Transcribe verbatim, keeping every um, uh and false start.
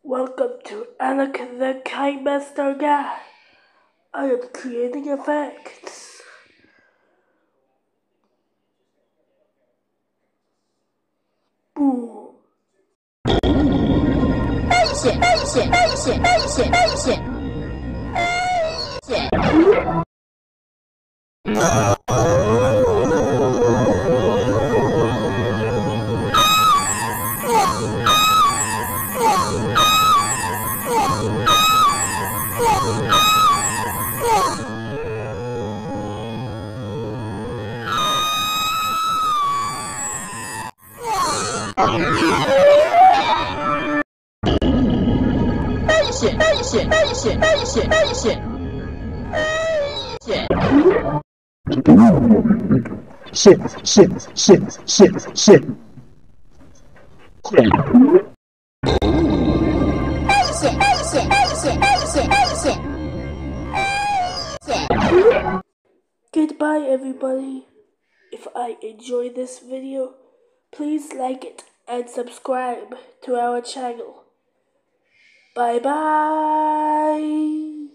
Welcome to Alec the Kite Master Guy. I am creating effects. Boom. Omation, Omation, Omation, Omation, Omation. Omation, Omation, Omation, Omation, Omation. Shit, shit, shit, shit, shit. Omation, Omation, Omation, Omation, Omation. Goodbye, everybody. If I enjoy this video, please like it and subscribe to our channel. Bye bye.